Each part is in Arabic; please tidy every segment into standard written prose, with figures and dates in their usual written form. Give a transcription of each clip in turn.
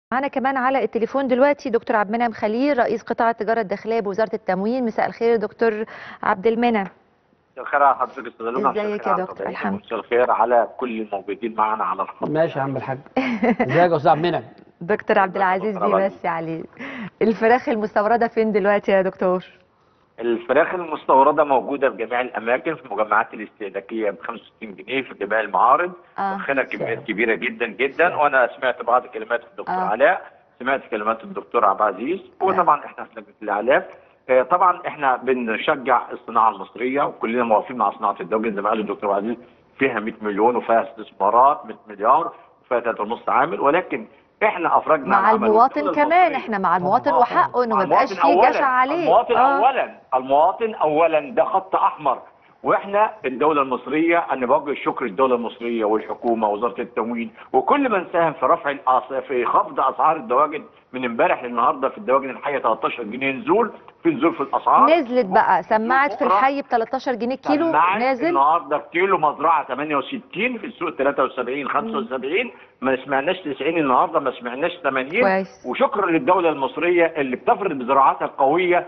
معانا كمان على التليفون دلوقتي دكتور عبد المنعم خليل، رئيس قطاع التجاره الداخليه بوزاره التموين. مساء الخير يا دكتور عبد المنعم. مساء الخير على حضرتك استاذ لونا. ازيك يا دكتور؟ الحمد لله. مساء الخير على كل الموجودين معانا على الخط. ماشي يا عم الحاج. ازيك يا استاذ عبد المنعم؟ دكتور عبد العزيز بيمسي عليك. الفراخ المستورده فين دلوقتي يا دكتور؟ الفراخ المستورده موجوده في جميع الاماكن، في المجمعات الاستهلاكيه ب 65 جنيه في جميع المعارض. واخدنا كميات كبيره جدا جدا، وانا سمعت بعض كلمات الدكتور علاء، سمعت كلمات الدكتور عبد العزيز، وطبعا احنا في لجنه الاعلاف. طبعا احنا بنشجع الصناعه المصريه وكلنا موافقين مع صناعه الدواجن زي ما قال الدكتور عبد العزيز، فيها 100 مليون وفيها استثمارات 100 مليار وفيها 3.5 عامل، ولكن احنا افرجنا مع المواطن كمان، احنا مع المواطن وحقه انه ما يبقاش فيه جشع عليه. المواطن اولا ده خط احمر، واحنا الدوله المصريه، انا بوجه الشكر للدوله المصريه والحكومه ووزاره التموين وكل من ساهم في رفع في خفض اسعار الدواجن من امبارح للنهارده. في الدواجن الحيه 13 جنيه نزول، في نزول في الاسعار نزلت بقى، سمعت في الحي ب 13 جنيه كيلو نازل النهارده في كيلو مزرعه 68، في السوق 73 75، ما سمعناش 90 النهارده، ما سمعناش 80. كويس. وشكرا للدوله المصريه اللي بتفرض بزراعاتها القويه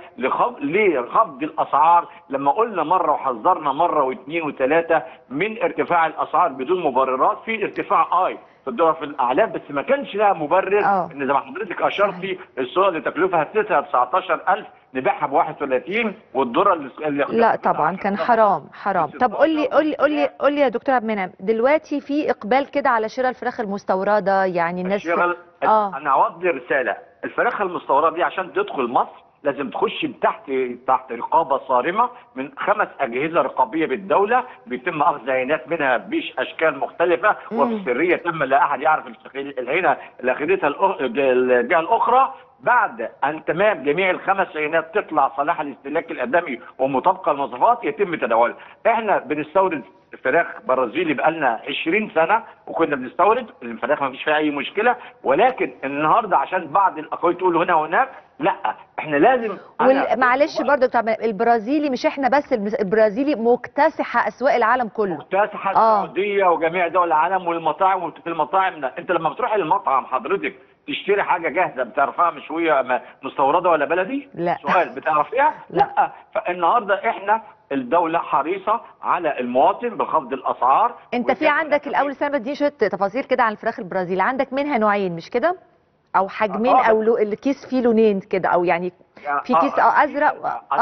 لخفض الاسعار، لما قلنا مره وحذرنا مره واثنين وثلاثه من ارتفاع الاسعار بدون مبررات. في ارتفاع في الدولار في الاعلاف، بس ما كانش لها مبرر. ان زي ما حضرتك اشرتي السوق اللي تكلفها 19,000 نبيعها ب 31، والذره اللي لا طبعا كان حرام. طب قول لي يا دكتور عبد المنعم، دلوقتي في اقبال كده على شراء الفراخ المستورده، يعني الناس انا اوضي رساله. الفراخ المستورده دي عشان تدخل مصر لازم تخش تحت رقابه صارمه من 5 اجهزه رقابيه بالدوله، بيتم اخذ عينات منها باشكال مختلفه وفي سريه تم، لا احد يعرف العينه اللي اخذتها الجهه الاخرى. بعد ان تمام جميع ال5 عينات تطلع صلاح الاستهلاك الادمي ومطابقه المواصفات يتم تداولها. احنا بنستورد فراخ برازيلي بقالنا 20 سنه، وكنا بنستورد الفراخ ما فيش فيها اي مشكله، ولكن النهارده عشان بعض الاقاويل تقول هنا وهناك، لا احنا لازم معلش برضه البرازيلي مش احنا بس، البرازيلي مكتسحه اسواق العالم كله، مكتسحه السعوديه وجميع دول العالم والمطاعم. وفي المطاعم انت لما بتروح المطعم حضرتك تشتري حاجه جاهزه بتعرفها مشويه مستورده ولا بلدي؟ لا. سؤال، بتعرفيها؟ لا. فالنهارده احنا الدوله حريصه على المواطن بخفض الاسعار. انت في عندك الاول سنه دي شويه تفاصيل كده عن الفراخ البرازيلي، عندك منها نوعين مش كده؟ او حجمين او الكيس فيه لونين كده، او يعني في كيس ازرق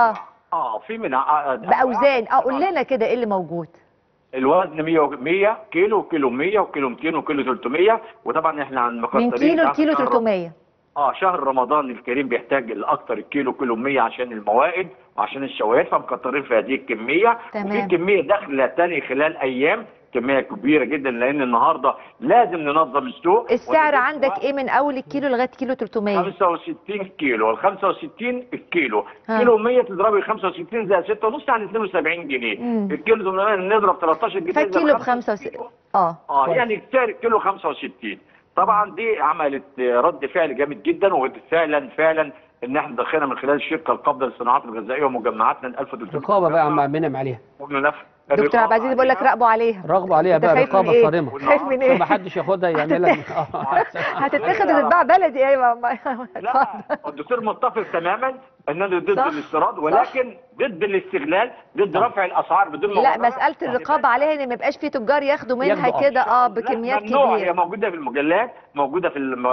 في منها باوزان. قول لنا كده ايه اللي موجود. الوزن 100 كيلو، كيلو 100 وكيلو 200 وكيلو 300، وطبعا احنا عن مقدرين من كيلو لكيلو 300. شهر رمضان الكريم بيحتاج الاكثر الكيلو، كيلو 100 عشان الموائد وعشان الشوايات، فمكترين في هذه الكميه. وفي كميه داخله ثاني خلال ايام، كميه كبيره جدا، لان النهارده لازم ننظم السوق. السعر عندك ايه من اول الكيلو لغايه كيلو 300؟ 65 كيلو، ال 65 الكيلو، كيلو 100 تضربي 65 زائد 6.5 يعني 72 جنيه. الكيلو 800 نضرب 13 جنيه، فالكيلو ب 65. يعني سعر الكيلو 65. طبعا دي عملت رد فعل جامد جدا، وفعلا ان احنا دخلنا من خلال الشركه القابضه للصناعات الغذائيه ومجمعاتنا ال 1300 رقابه بقى يا عم عبد المنعم عليها. دكتور عبد العزيز بيقول لك راقبوا عليها بقى رقابه صارمه. خايف من ايه؟ ما حدش ياخدها يعملها هتتاخد وتتباع بلدي. ايوه لا، الدكتور متفق تماما ان انا ضد الاستيراد، ولكن ضد الاستغلال، ضد رفع الاسعار بدون لا، مساله الرقابه عليها ان ما يبقاش في تجار ياخدوا منها كده بكميات كبيره. هي موجوده في المجلات، موجوده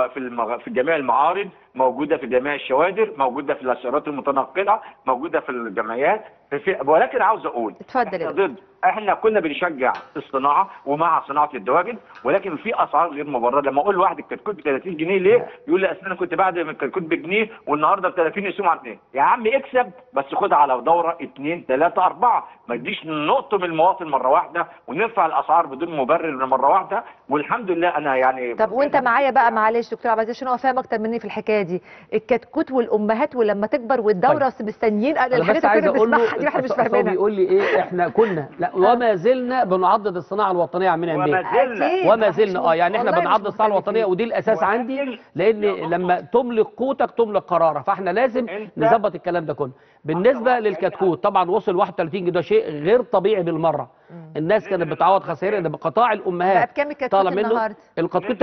في جميع المعارض، موجوده في جميع الشوادر، موجوده في الاشارات المتنقله، موجوده في الجمعيات. ولكن عاوز اقول اتفضل. احنا كنا بنشجع الصناعه ومع صناعه الدواجن، ولكن في اسعار غير مبرره. لما اقول لواحد الكتكوت ب 30 جنيه ليه؟ يقول لي اصل انا كنت بعد الكتكوت بجنيه والنهارده ب 30 يقسموا على 2. يا عم اكسب بس خدها على دوره 2 3 4، ما تجيش نقطم المواطن مره واحده ونرفع الاسعار بدون مبرر مره واحده. والحمد لله انا يعني. طب وانت معايا بقى، معلش دكتور عبد العزيز عشان هو فاهم اكتر مني في الحكايه دي، الكتكوت والامهات ولما تكبر والدوره مستنيين الحاجات اللي كنا بنسمعها دي احنا مش فاهمينها. بيقول لي ايه احنا كنا لا وما زلنا بنعضد الصناعه الوطنيه يا عم منعم بيه. أكيد. وما زلنا يعني احنا والله مش بنعضد الصناعه الوطنيه، مختلفين. ودي الاساس عندي، لان لما تملك قوتك تملك قرارك، فاحنا لازم نظبط الكلام ده كله. بالنسبه للكتكوت طبعا وصل 31 جنيه، ده شيء غير طبيعي بالمره. الناس كانت بتعوض خسائر ان بقطاع بقى الامهات بكام الكتكوت طالع منه النهارده؟ الكتكوت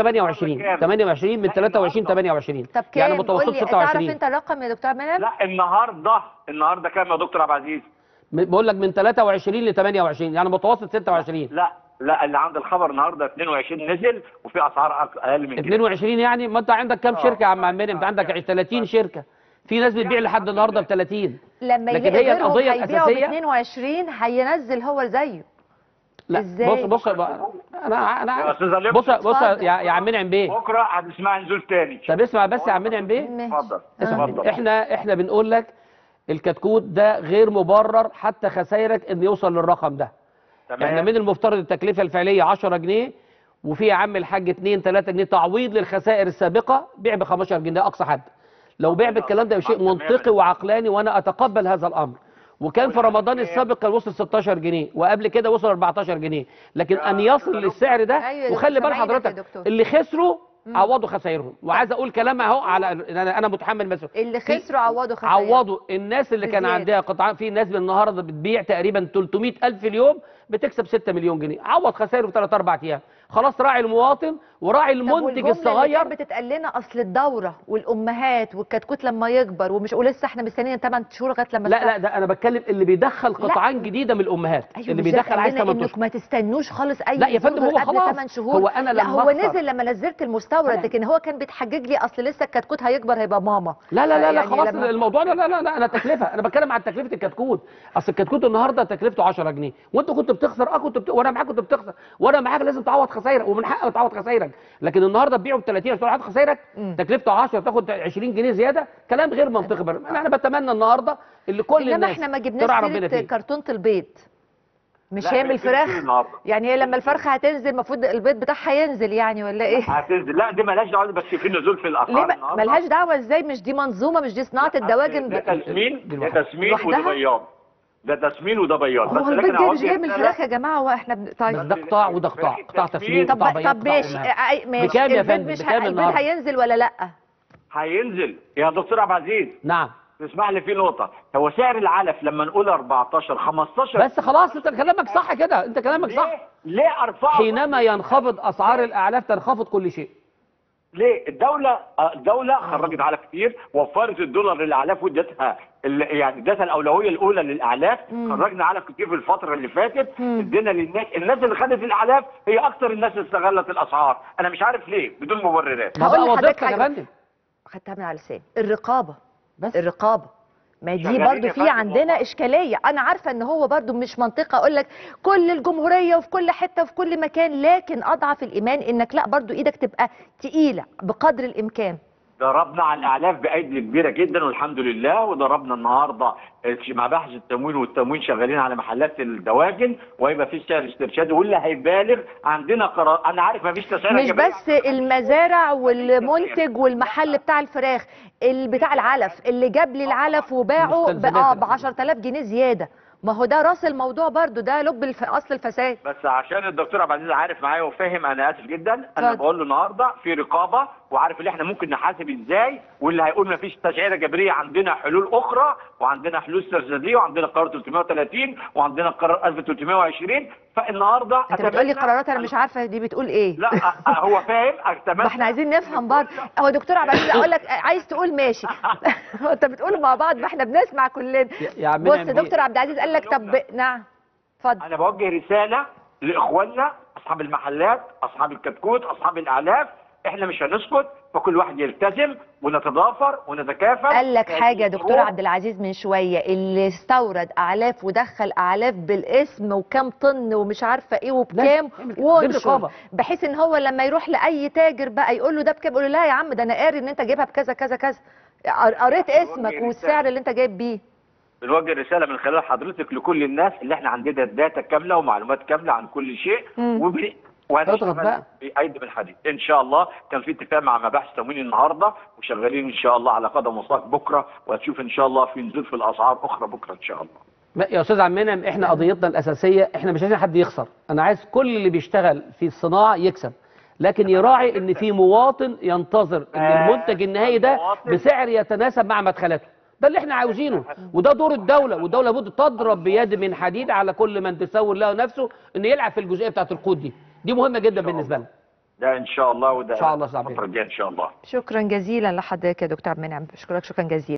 28 من 23 28 طب كام؟ يعني متوسط قول لي، تعرف 26. انت الرقم يا دكتور منعم؟ لا النهارده كام يا دكتور عبد العزيز؟ بقول لك من 23 ل 28 يعني متوسط 26. لا اللي عند الخبر النهارده 22 نزل، وفي اسعار اقل من كده. 22 يعني ما انت عندك كام شركه يا عم منعم؟ انت عندك 30 شركه، في ناس بتبيع لحد النهارده ب 30. لما لكن يلاقي هي غيرهم القضيه هيبيعوا ب الاساسيه 22 هينزل هو زيه. لا ازاي؟ بص انا يا أستاذ علي، بص اتفضل. يا عم منعم بيه، بكره هتسمع نزول تاني. طب اسمع بس يا عم منعم بيه. ماشي. اتفضل اسمع. اتفضل. احنا بنقول لك الكتكوت ده غير مبرر حتى خسائرك ان يوصل للرقم ده. احنا من المفترض التكلفه الفعليه 10 جنيه، وفي يا عم الحاج 2 3 جنيه تعويض للخسائر السابقه، بيع ب 15 جنيه ده اقصى حد. لو بيع بالكلام ده شيء منطقي وعقلاني وانا اتقبل هذا الامر. وكان في رمضان السابق كان وصل 16 جنيه، وقبل كده وصل 14 جنيه، لكن ان يصل للسعر ده. أيوة وخلي بال سامعينك يا حضرتك دكتور. اللي خسروا عوضوا خسائرهم، وعايز اقول كلام اهو على انا متحمل مسؤول. اللي خسروا عوضوا خسائر. عوضوا الناس اللي كان بزيادة. عندها قطاع، في ناس النهارده بتبيع تقريبا 300,000 اليوم بتكسب 6 مليون جنيه، عوض خسائره في 3 4 ايام. خلاص راعي المواطن وراعي المنتج الصغير. اللي كانت بتتقال لنا اصل الدوره والامهات والكتكوت لما يكبر ولسه احنا مستنيين 8 شهور لغايه لما لا ده انا بتكلم اللي بيدخل قطاعات لا. جديده من الامهات. أيوة اللي مش بيدخل عايز 8 انكم اشهر. ما تستنوش خالص اي لا يا فندم نزول هو قبل خلاص 8 شهور. هو انا لا لما هو أخسر. نزل لما نزلت المستورد، لكن هو كان بيتحجج لي اصل لسه الكتكوت هيكبر هيبقى ماما. لا يعني خلاص لما... الموضوع لا انا تكلفه، انا بتكلم عن تكلفه الكتكوت. اصل الكتكوت النهارده تكلفته 10 جنيه، وانت كنت بتخسر وانا معاك كنت بتخسر، وانا معاك لازم تعوض خسائرك، ومن حقك تعوض خسائرك. لكن النهارده تبيعه ب 30 عشان تعوض خسائرك، تكلفته 10 تاخد 20 جنيه زياده، كلام غير منطقي. انا بتمنى النهارده اللي كل انما الناس احنا ما تراعي جبناش ربنا سيره فيه. كرتونه البيض. مش لا، هي من الفراخ النهاردة. يعني، هي لما الفرخه هتنزل المفروض البيض بتاعها ينزل يعني، ولا ايه؟ هتنزل. لا دي مالهاش دعوه، بس في نزول في الاسعار ليه النهارده. ملهاش دعوه ازاي؟ مش دي منظومه؟ مش دي صناعه الدواجن؟ ده تسمين لوحدها؟ وده بياض. ده تسمين وده بياض. هو البيض جاي مش جاي من الفراخ يا جماعه؟ هو احنا طيب بس ده قطاع وده قطاع تسمين، قطاع بياض، طب قطاع ماشي أمهات. ماشي بكام يا البيض فندم؟ مش بكام البيض النهارده؟ هينزل ولا لا؟ هينزل يا دكتور عبد العزيز. نعم. تسمح لي في نقطه، هو سعر العلف لما نقول 14 15 بس خلاص انت كلامك صح كده، انت كلامك صح. ليه ارفعه؟ حينما ينخفض اسعار الاعلاف تنخفض كل شيء. ليه؟ الدولة خرجت علف كتير، وفرت الدولار للاعلاف وادتها يعني ادتها الاولويه الاولى للاعلاف. خرجنا علف كتير في الفتره اللي فاتت، ادينا الناس اللي خدت الاعلاف هي اكثر الناس اللي استغلت الاسعار. انا مش عارف ليه بدون مبررات. ما هقول بقى لحضرتك وظيفتك يا حاجة. فندم. خدتها من على لساني. الرقابه بس الرقابه ما دي شغالين برضو يا في فندم عندنا والله. اشكاليه. انا عارفه ان هو برضو مش منطقه اقول لك كل الجمهوريه وفي كل حته وفي كل مكان، لكن اضعف الايمان انك لا برضو ايدك تبقى تقيله بقدر الامكان. ضربنا على الاعلاف بايدي كبيره جدا والحمد لله، وضربنا النهارده مباحث التموين والتموين شغالين على محلات الدواجن، وهيبقى في سعر استرشادي، واللي هيبالغ عندنا قرار. انا عارف ما فيش تسعيره مش جميلة. بس المزارع والمنتج والمحل بتاع الفراخ، بتاع العلف اللي جاب لي العلف وباعه ب 10,000 جنيه زياده. ما هو ده راس الموضوع برضو، ده لب اصل الفساد. بس عشان الدكتور عبد العزيز عارف معايا وفاهم، انا اسف جدا. انا اتفضل. بقول له النهارده في رقابه، وعارف ان احنا ممكن نحاسب ازاي، واللي هيقول ما فيش تسعيره جبريه عندنا حلول اخرى، وعندنا حلول استرشاديه، وعندنا قرار 330 وعندنا قرار 1320. فالنهارده انت بتقول لي قرارات انا مش عارفه دي بتقول ايه. لا هو فاهم. ما احنا عايزين نفهم برضه. هو دكتور عبد العزيز اقول لك عايز تقول ماشي انت بتقول مع بعض، ما احنا بنسمع كلنا. يا عم بص دكتور عبد العزيز قال لك طب نعم اتفضل. انا بوجه رساله لاخواننا اصحاب المحلات، اصحاب الكتكوت، اصحاب الاعلاف. احنا مش هنسكت، فكل واحد يلتزم ونتضافر ونتكافل. قال لك حاجه يا دكتور عبد العزيز من شويه، اللي استورد اعلاف ودخل اعلاف بالاسم وكام طن ومش عارفه ايه وبكام وانشر، بحيث ان هو لما يروح لاي تاجر بقى يقول له ده بكام، يقول له لا يا عم ده انا قاري ان انت جايبها بكذا كذا كذا، قريت اسمك والسعر اللي انت جايب بيه. بنوجه رساله من خلال حضرتك لكل الناس اللي احنا عندنا داتا كامله ومعلومات كامله عن كل شيء، وهنشتغل بايدي بالحديد ان شاء الله. كان في اتفاق مع مباحث تموين النهارده، وشغالين ان شاء الله على قدم وساق بكره، وهتشوف ان شاء الله في نزول في الاسعار اخرى بكره ان شاء الله. يا استاذ عبد المنعم، احنا قضيتنا الاساسيه احنا مش عايزين حد يخسر، انا عايز كل اللي بيشتغل في الصناعه يكسب، لكن يراعي ان في مواطن ينتظر ان المنتج النهائي ده بسعر يتناسب مع مدخلاته. ده اللي احنا عاوزينه، وده دور الدوله، والدوله لابد تضرب بيد من حديد على كل من تسول له نفسه انه يلعب في الجزئيه بتاعه القود دي مهمه جدا بالنسبه لنا. ده ان شاء الله، وده ان شاء الله الفتره الجايه ان شاء الله. شكرا جزيلا لحضرتك يا دكتور عبد المنعم، بشكرك شكرا جزيلا.